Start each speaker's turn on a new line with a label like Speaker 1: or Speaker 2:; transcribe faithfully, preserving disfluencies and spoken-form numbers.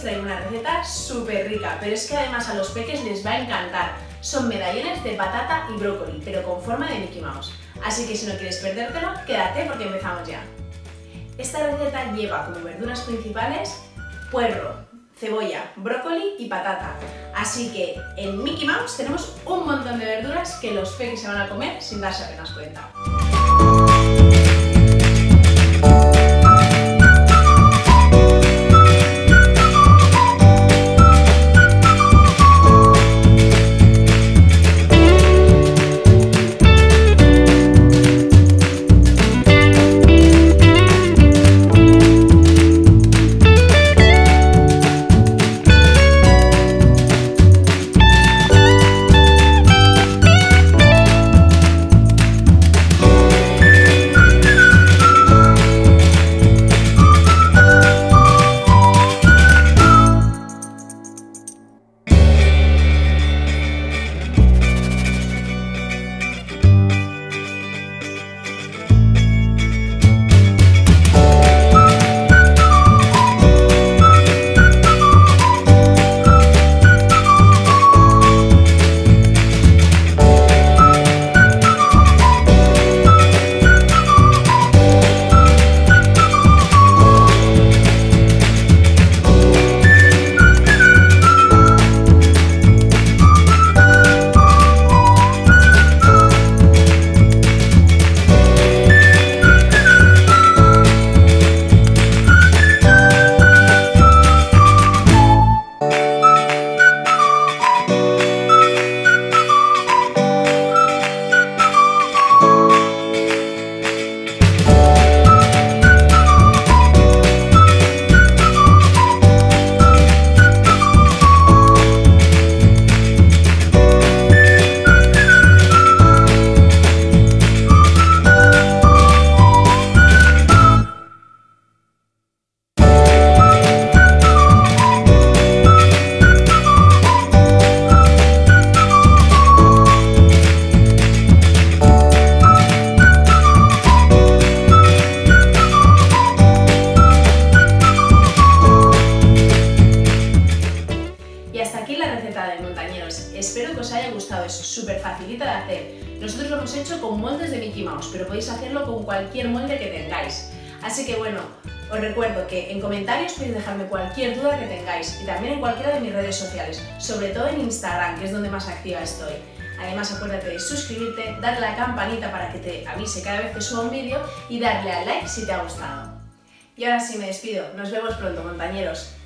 Speaker 1: traigo una receta súper rica, pero es que además a los peques les va a encantar. Son medallones de patata y brócoli, pero con forma de Mickey Mouse. Así que si no quieres perdértelo, quédate porque empezamos ya. Esta receta lleva como verduras principales puerro, cebolla, brócoli y patata. Así que en Mickey Mouse tenemos un montón de verduras que los peques se van a comer sin darse apenas cuenta. Espero que os haya gustado, es súper facilita de hacer. Nosotros lo hemos hecho con moldes de Mickey Mouse, pero podéis hacerlo con cualquier molde que tengáis. Así que bueno, os recuerdo que en comentarios podéis dejarme cualquier duda que tengáis y también en cualquiera de mis redes sociales, sobre todo en Instagram, que es donde más activa estoy. Además, acuérdate de suscribirte, darle a la campanita para que te avise cada vez que suba un vídeo y darle al like si te ha gustado. Y ahora sí me despido, nos vemos pronto, montañeros.